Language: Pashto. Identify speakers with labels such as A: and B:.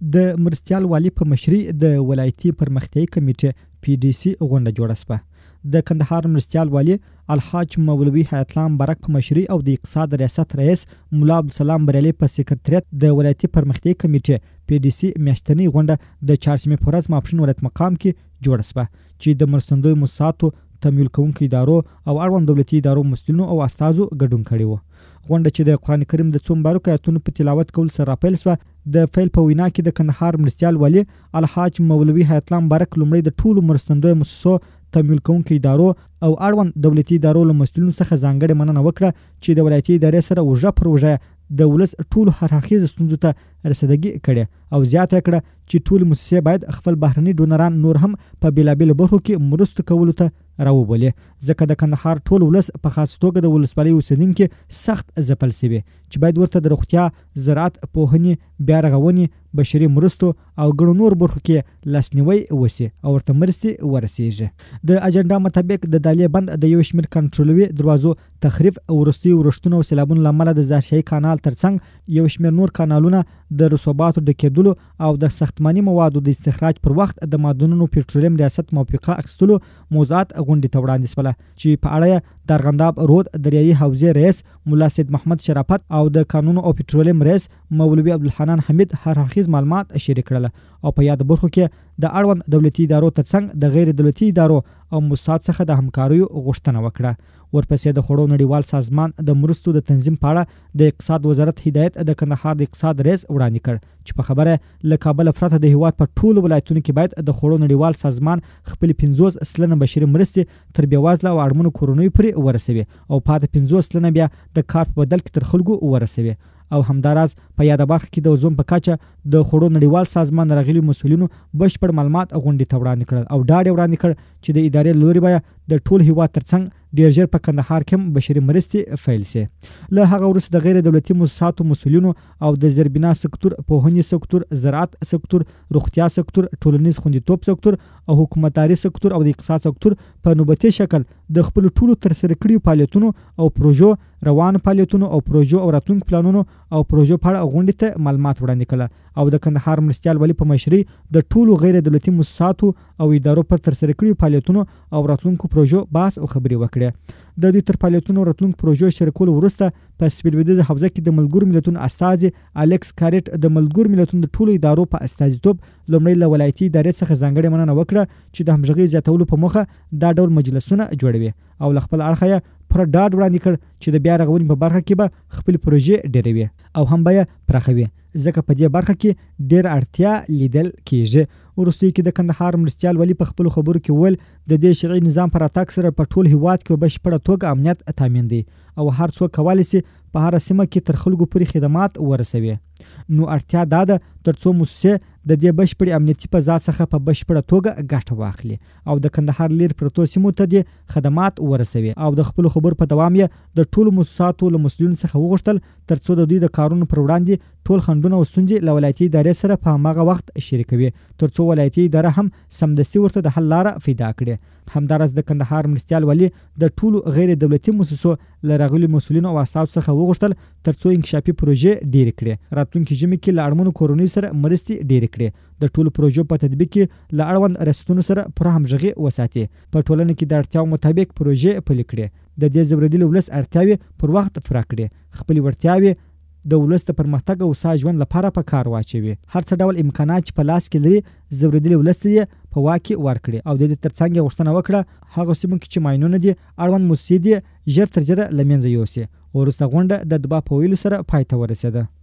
A: د مرستیال والی په مشرۍ د ولایتي پرمختیایي کمیټې PDC غونډه جوړه شوه. د کندهار مرستیال والی الحاج مولوي حیات الله مبارک په مشرۍ او د اقتصاد ریاست رئیس مولا عبدالسلام بریالي په سکرټریت د ولایتي پرمختیایي کمیټې PDC میاشتنۍ غونډه د چهارشنبې په ورځ ماپښین ولایت مقام کې جوړه شوه چې د مرستندویو موسساتو تمویل کوونکو ادارو او اړوند دولتي ادارو مسؤلینو او استازو ګډون کړی و. غونډه چې د قرآن کریم د څو مبارکو آیاتونو په تلاوت کول سره راپیل شوه. د پیل په وینا کې د کندهار مرستیال والی الحاج مولوي حیات الله مبارک لومړی د ټولو مرستندویو موسسو تمویل کوونکو ادارو او اړوند دولتي ادارو له مسؤلینو څخه ځانګړې مننه وکړه چې د ولایتي ادارې سره اوږه پر اوږه د ولس ټولو هر ستونزو ته رسیدګي کړي او زیاته کړه چې ټول مؤسسې باید خپل بهرني ډونران نور هم په بیلابیلو برخو کې مرستو کولو ته راوبولي، ځکه د کندهار ټول ولس په خاص توګه د ولسوالۍ اوسیدونکي سخت ځپل شوي چې باید ورته د روغتیا، زراعت، پوهنې، بیا رغونې، بشري مرستو او ګڼو نور برخو کې لاسنیوی وشي او ورته مرستې ورسیږي. د اجنډا مطابق د دالې بند د یو شمېر کنټرولوي دروازو تخریب، وروستیو ورښتونو او سیلابونو له امله د ظاهرشاهي کانال ترڅنګ یو شمېر نور کانالونه د رسوباتو ډکېدلو او د ساختماني موادو د استخراج پر وخت د معدنونو پټرولیم ریاست موافقه اخیستلو موضوعات غونډې ته وړاندې شوله چې په اړه یې د ارغنداب رود دریایي حوزې رئیس ملا سید محمد شرافت او د کانونو او پټرولیم رئیس مولوي عبدالحنان حمید هر اړخیز معلومات شریک کړل او په یاد برخو کې د اړوند دولتي ادارو ترڅنګ د غیر دولتي ادارو او موسسات څخه د همکاریو غوښتنه وکړه. ورپسې د خوړو نړیوال سازمان د مرستو د تنظیم په اړه د اقتصاد وزارت هدایت د کندهار د اقتصاد رئیس وړاندې کړ چې په خبره له کابل پرته د هیواد په ټولو ولایتونو کې باید د خوړو نړیوال سازمان خپل 50% بشري مرستې تر بېوزله او اړمنو کورنیو پورې ورسوي او پاتې 50% بیا د کار په بدل کې تر خلکو ورسوي. او همداراز په یاده برخه کې د اوزون په کچه د خوړو نړیوال سازمان راغلي مسؤلینو بشپړ معلومات غونډې ته وړاندې کړل او ډاډ وړاندې کړ چې د ادارې له لوري به د ټول هیواد ترڅنګ ډیر ژر په کندهار کې بشري مرستې فیل شي. له هغه وروسته د غیر دولتي موسساتو مسؤلینو او د زیربنا سکتور، پوهنې سکتور، زراعت سکتور، روغتیا سکتور، ټولنیز خوندیتوب سکتور او حکومتداري سکتور او د اقتصاد سکتور په نوبتي شکل د خپل ټولو ترسره کړیو فعالیتونو او پروژو، روان فعالیتونو او پروژو او راتلونکو پلانونو او پروژو په اړه غونډې ته معلومات وړاندې کړل او د کندهار مرستیال والی په مشرۍ د ټولو غیر دولتي موسساتو او ادارو پر ترسره کړیو فعالیتونو او راتلونکو پروژو بحث او خبرې وکړې. د دوی تر فعالیتونو او راتلونکو پروژو شریکولو وروسته په سویل لویدیځه حوزه کې د ملګرو ملتونو استازي الیکس کاریټ د ملګرو ملتونو د ټولو ادارو په استازیتوب لومړی له ولایتي ادارې څخه ځانګړې مننه وکړه چې د همغږۍ زیاتولو په موخه دا ډول مجلسونه جوړوي او له خپل اړخه یې پوره ډاډ وړاندې کړ چې د بیا رغونې په برخه کې به خپل پروژې ډیروي او هم به یې پراخوي، ځکه په دې برخه کې ډیر اړتیا لیدل کیږي. وروستیو کې د کندهار مرستیال والی په خپلو خبرو کې وویل د دې شرعي نظام پر راتګ سره په ټول هیواد کې بشپړه توګه امنیت تامین دی او هر څوک کولی شي په هره سیمه کې تر خلکو پورې خدمات ورسوي. نو اړتیا دا ده تر څو موسسې د دې بشپړې امنیتي فضا څخه په بشپړه توګه ګټه واخلي او د کندهار لیر پرتو سیمو ته دې خدمات ورسوي. او د خپلو خبرو په دوام یې د ټولو موسساتو له مسؤلینو څخه وغوښتل تر څو د دوی د کارونو پر وړاندې ټول خنډونه او ستونزې له ولایتي ادارې سره په هماغه وخت شریکوي تر څو ولایتي اداره هم سمدستي ورته د حل لاره پیدا کړي. همداراز د کندهار مرستیال والی د ټولو غیر دولتي موسسو له راغلي مسؤلینو او استازو څخه وغوښتل تر څو انکشافي پروژې ډیرې کړي، راتلونکي ژمي کې له اړمنو کورنیو سره مرستې ډیرې کړي، د ټولو پروژو په تطبیق کې له اړوند ریاستونو سره پوره همغږي وساتي، په ټولنه کې د اړتیاو مطابق پروژې پلي کړي، د دې زبردلي ولس اړتیاوې پر وخت پوره کړي، خپلې وړتیاوې د ولس د پرمختګ او هوسا ژوند لپاره په کار واچوي. هر څه ډول امکانات چې په لاس کې لري زبردلي ولس یې په واک کې ورکړي او د دې ترڅنګ یې غوښتنه وکړه هغو سیمو کې چې ماینونه دي اړوند موسسې دي ژر تر ژره له منځه یوسي. وروسته غونډه د دبا په ویلو سره پای ته ورسېده.